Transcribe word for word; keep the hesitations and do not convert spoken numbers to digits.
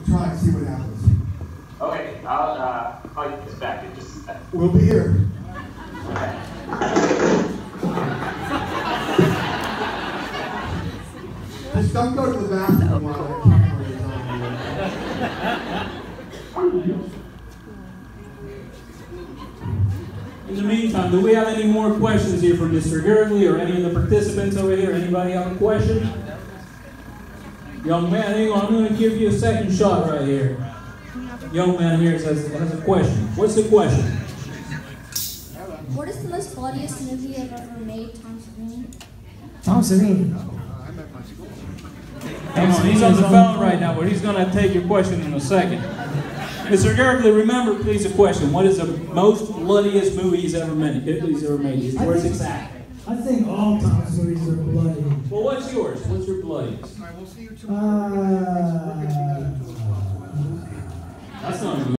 try and see what happens. Okay, I'll uh, call you guys back in just a second. We'll be here. Okay. Just don't go to the bathroom while the camera is on. In the meantime, do we have any more questions here from Mister Gurley or any of the participants over here? Anybody have a question? Young man, hang on, I'm going to give you a second shot right here. Young man here has, has a question. What's the question? What is the most bloodiest movie you've ever made, Tom Savini? Tom Savini. Hang on, he's on the phone right now, but he's going to take your question in a second. Mister Gurley, remember please the question. What is the most bloodiest movie he's ever made? He's ever made? Where's exactly? I think all Tom's movies are bloody. Well, what's yours? What's your bloodiest? Uh, That's not a movie.